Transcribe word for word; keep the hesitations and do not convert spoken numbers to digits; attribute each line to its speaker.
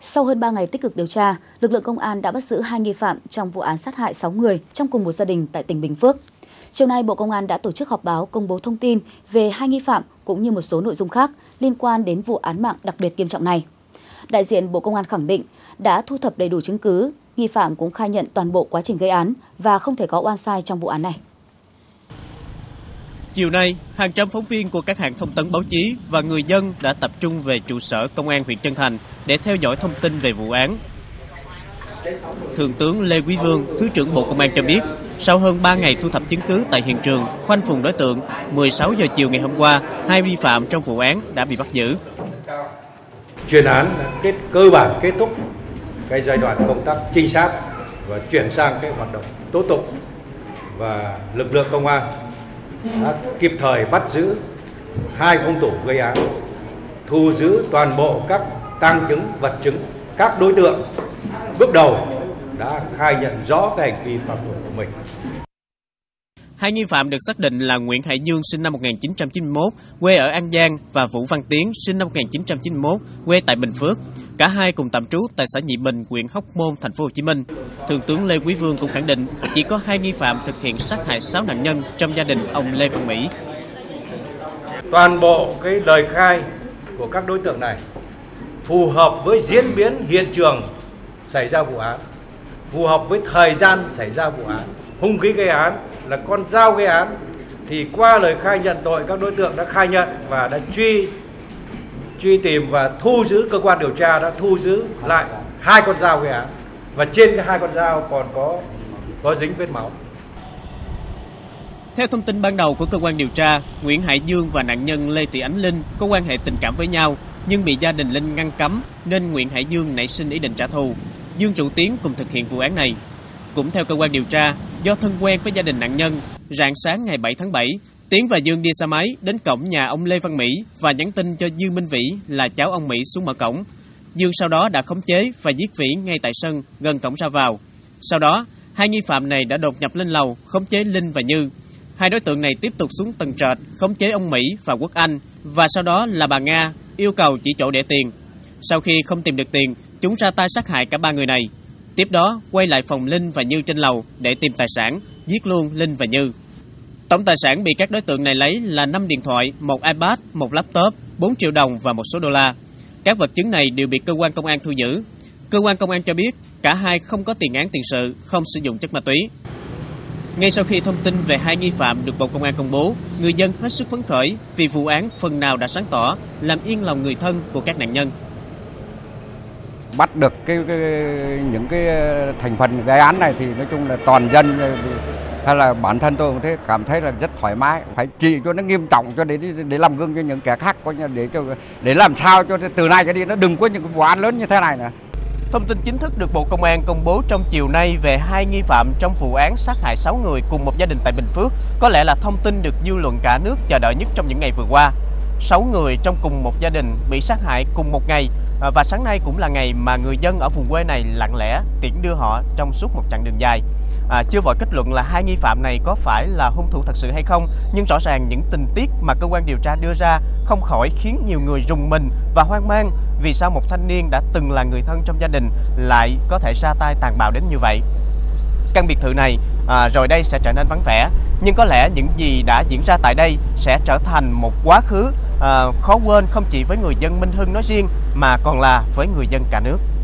Speaker 1: Sau hơn ba ngày tích cực điều tra, lực lượng công an đã bắt giữ hai nghi phạm trong vụ án sát hại sáu người trong cùng một gia đình tại tỉnh Bình Phước. Chiều nay, Bộ Công an đã tổ chức họp báo công bố thông tin về hai nghi phạm cũng như một số nội dung khác liên quan đến vụ án mạng đặc biệt nghiêm trọng này. Đại diện Bộ Công an khẳng định đã thu thập đầy đủ chứng cứ, nghi phạm cũng khai nhận toàn bộ quá trình gây án và không thể có oan sai trong vụ án này.
Speaker 2: Chiều nay, hàng trăm phóng viên của các hãng thông tấn báo chí và người dân đã tập trung về trụ sở Công an huyện Trân Thành để theo dõi thông tin về vụ án. Thượng tướng Lê Quý Vương, Thứ trưởng Bộ Công an cho biết, sau hơn ba ngày thu thập chứng cứ tại hiện trường, khoanh vùng đối tượng, mười sáu giờ chiều ngày hôm qua, hai vi phạm trong vụ án đã bị bắt giữ.
Speaker 3: Chuyên án đã kết cơ bản kết thúc cái giai đoạn công tác trinh sát và chuyển sang cái hoạt động tố tụng, và lực lượng công an đã kịp thời bắt giữ hai hung thủ gây án, thu giữ toàn bộ các tang chứng, vật chứng. Các đối tượng bước đầu đã khai nhận rõ cái hành vi phạm tội của mình.
Speaker 2: Hai nghi phạm được xác định là Nguyễn Hải Dương sinh năm một nghìn chín trăm chín mươi mốt, quê ở An Giang, và Vũ Văn Tiến sinh năm một nghìn chín trăm chín mươi mốt, quê tại Bình Phước. Cả hai cùng tạm trú tại xã Nhị Bình, huyện Hóc Môn, thành phố Hồ Chí Minh. Thượng tướng Lê Quý Vương cũng khẳng định chỉ có hai nghi phạm thực hiện sát hại sáu nạn nhân trong gia đình ông Lê Văn Mỹ.
Speaker 3: Toàn bộ cái lời khai của các đối tượng này phù hợp với diễn biến hiện trường xảy ra vụ án, phù hợp với thời gian xảy ra vụ án. Hung khí gây án là con dao gây án, thì qua lời khai nhận tội các đối tượng đã khai nhận và đã truy truy tìm và thu giữ, cơ quan điều tra đã thu giữ lại hai con dao gây án, và trên cái hai con dao còn có có dính vết máu.
Speaker 2: Theo thông tin ban đầu của cơ quan điều tra, Nguyễn Hải Dương và nạn nhân Lê Thị Ánh Linh có quan hệ tình cảm với nhau, nhưng bị gia đình Linh ngăn cấm nên Nguyễn Hải Dương nảy sinh ý định trả thù. Dương rủ Tiến cùng thực hiện vụ án này. Cũng theo cơ quan điều tra, do thân quen với gia đình nạn nhân, rạng sáng ngày bảy tháng bảy, Tiến và Dương đi xe máy đến cổng nhà ông Lê Văn Mỹ và nhắn tin cho Dương Minh Vĩ là cháu ông Mỹ xuống mở cổng. Dương sau đó đã khống chế và giết Vĩ ngay tại sân gần cổng ra vào. Sau đó, hai nghi phạm này đã đột nhập lên lầu khống chế Linh và Như. Hai đối tượng này tiếp tục xuống tầng trệt khống chế ông Mỹ và Quốc Anh, và sau đó là bà Nga yêu cầu chỉ chỗ để tiền. Sau khi không tìm được tiền, chúng ra tay sát hại cả ba người này. Tiếp đó, quay lại phòng Linh và Như trên lầu để tìm tài sản, giết luôn Linh và Như. Tổng tài sản bị các đối tượng này lấy là năm điện thoại, một iPad, một laptop, bốn triệu đồng và một số đô la. Các vật chứng này đều bị cơ quan công an thu giữ. Cơ quan công an cho biết cả hai không có tiền án tiền sự, không sử dụng chất ma túy. Ngay sau khi thông tin về hai nghi phạm được Bộ Công an công bố, người dân hết sức phấn khởi vì vụ án phần nào đã sáng tỏ, làm yên lòng người thân của các nạn nhân.
Speaker 4: Bắt được cái, cái những cái thành phần gây án này thì nói chung là toàn dân hay là bản thân tôi cũng thế, cảm thấy là rất thoải mái. Phải trị cho nó nghiêm trọng cho để để làm gương cho những kẻ khác, để cho để làm sao cho từ nay trở đi nó đừng có những vụ án lớn như thế này nữa.
Speaker 2: Thông tin chính thức được Bộ Công an công bố trong chiều nay về hai nghi phạm trong vụ án sát hại sáu người cùng một gia đình tại Bình Phước có lẽ là thông tin được dư luận cả nước chờ đợi nhất trong những ngày vừa qua. Sáu người trong cùng một gia đình bị sát hại cùng một ngày, và sáng nay cũng là ngày mà người dân ở vùng quê này lặng lẽ tiễn đưa họ trong suốt một chặng đường dài. À, chưa vội kết luận là hai nghi phạm này có phải là hung thủ thật sự hay không, nhưng rõ ràng những tình tiết mà cơ quan điều tra đưa ra không khỏi khiến nhiều người rùng mình và hoang mang. Vì sao một thanh niên đã từng là người thân trong gia đình lại có thể ra tay tàn bạo đến như vậy? Căn biệt thự này à, rồi đây sẽ trở nên vắng vẻ, nhưng có lẽ những gì đã diễn ra tại đây sẽ trở thành một quá khứ à, khó quên không chỉ với người dân Minh Hưng nói riêng mà còn là với người dân cả nước.